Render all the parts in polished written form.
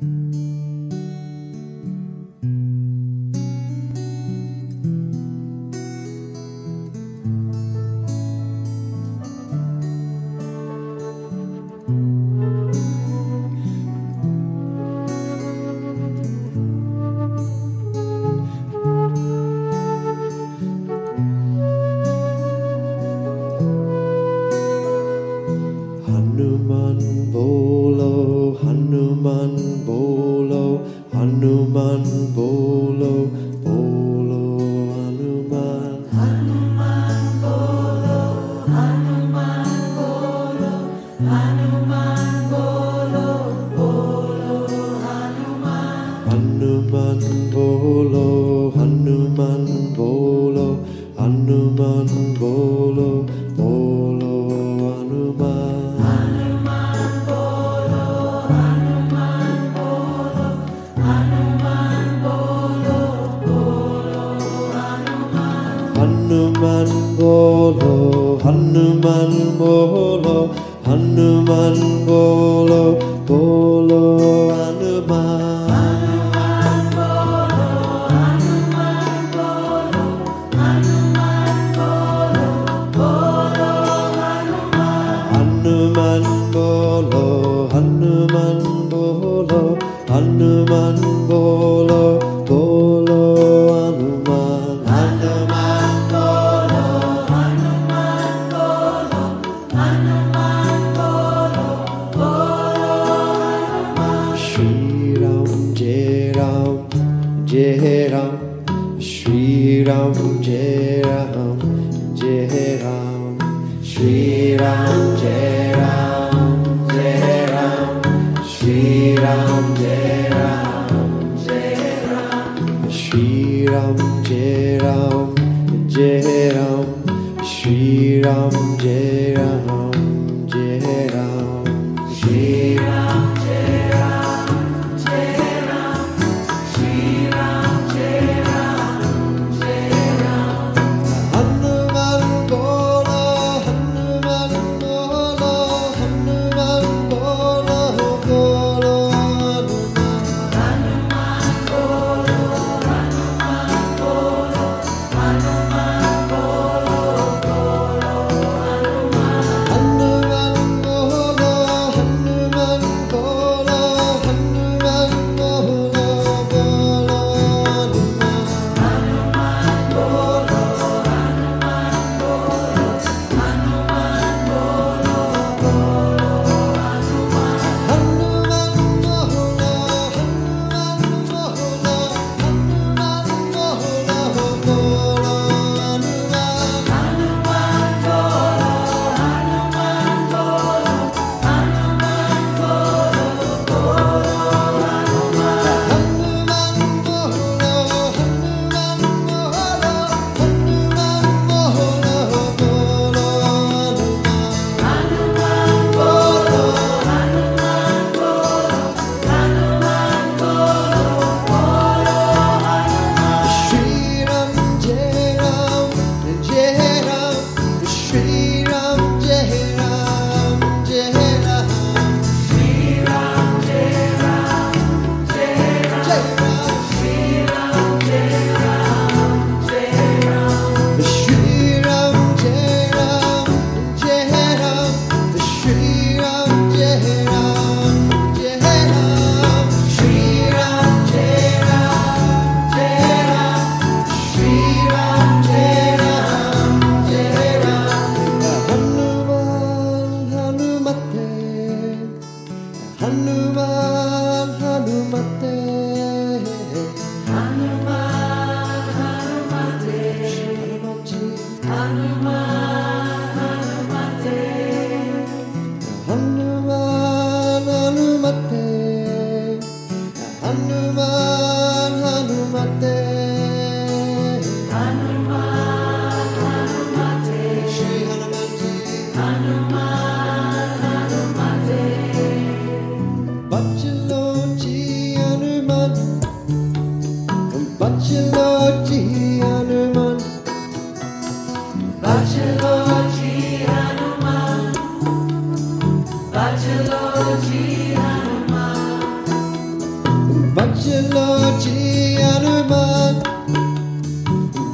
Hanuman bolo, Hanuman bolo, Hanuman bolo, bolo Hanuman. Hanuman bolo, Hanuman bolo, Hanuman bolo, bolo Hanuman. Hanuman bolo, Hanuman bolo, Hanuman bolo, bolo Hanuman. Hanuman bolo, Hanuman bolo, Hanuman bolo, bolo Hanuman. Hanuman bolo, Hanuman bolo, Hanuman bolo, bolo Hanuman. Hanuman bolo, Hanuman bolo, Hanuman bolo, bolo Hanuman. Hanuman bolo, Hanuman bolo, Hanuman bolo, bolo Hanuman. Shri Ram Jai Ram, Jai Ram, Shri Ram Jai Ram, Jai Ram, Shri Ram Jai Ram, Jai Ram, Shri Ram Jai Ram, Jai Ram, Shri Ram Jai Ram, Jai Ram, Shri Ram Jai Ram, Jai Ram, Shri Ram. Hanuman bolo, Hanuman bolo, Hanuman bolo, bolo Hanuman. Hanuman bolo, Hanuman bolo, Hanuman bolo, bolo Hanuman. Hanuman bolo, Hanuman bolo, Hanuman bolo, bolo Hanuman. Hanuman bolo, Hanuman bolo, Hanuman bolo, bolo Hanuman. Shri Ram Jai Ram, Jai Ram, Shri Ram Jai Ram, Jai Ram, Shri Ram Jai Ram, Jai Ram, Shri Ram Jai Ram, Jai Ram, Shri Ram Jai Ram, Jai Ram, Shri Ram Jai Ram, Jai Ram, Shri Ram Jai Ram, Jai Ram, Shri Ram Jai Ram, Jai Ram. Hanuman Hanumate, Hanuman Hanumate, Hanuman Hanumate, Hanuman Hanumate, Hanuman Hanumate, Hanuman Hanumate, Hanuman Hanumate, Shri Hanumanji. Hanuman Hanumate. Bhajan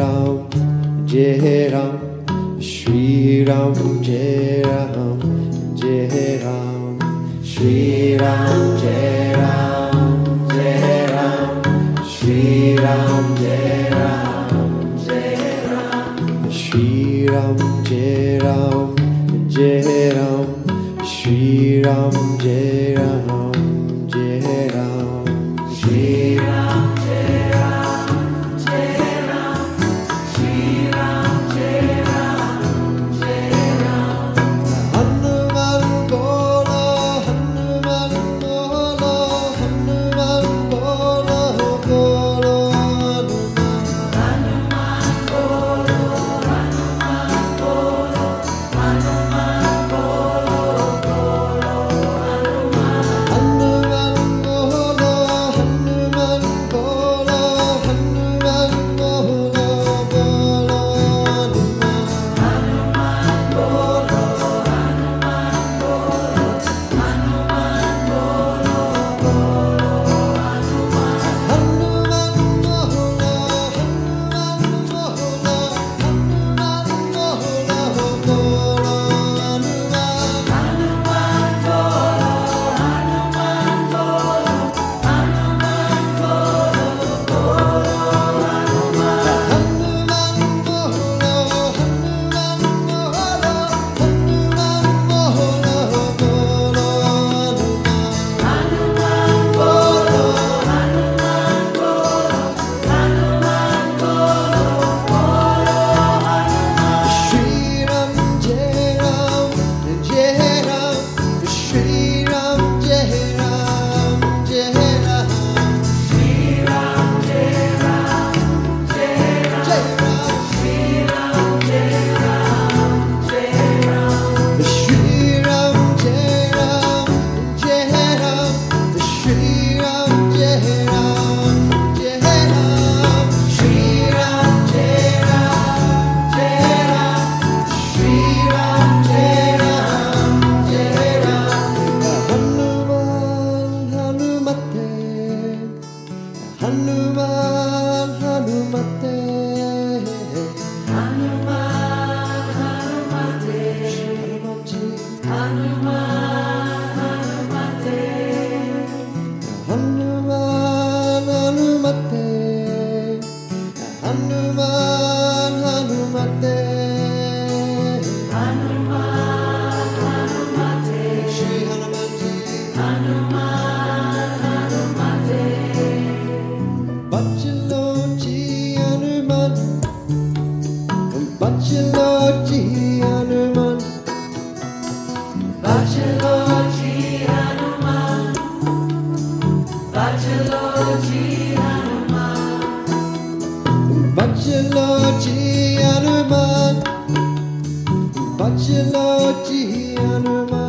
Ram, Jai Ram, Shri Ram, Jai Ram, Jai Ram, Shri Ram, Jai Ram, Jai Ram, Shri Ram, Jai Ram, Jai Ram, Shri Ram, Jai Ram, Jai Ram, Shri Ram, Jai Ram, Jai Ram, Shri Ram. Hanuman, Hanumate, Hanuman, Hanumate, Hanuman, Hanumate, Hanuman, Hanumate, Hanuman, Hanumate, Hanuman, Hanumate, Shri Hanumanji, Hanuman, Hanumate, Bachaloji Hanuman, Bachaloji Hanuman, Bachaloji Hanuman, Bachaloji Hanuman, Bachaloji Hanuman, Bachaloji Hanuman.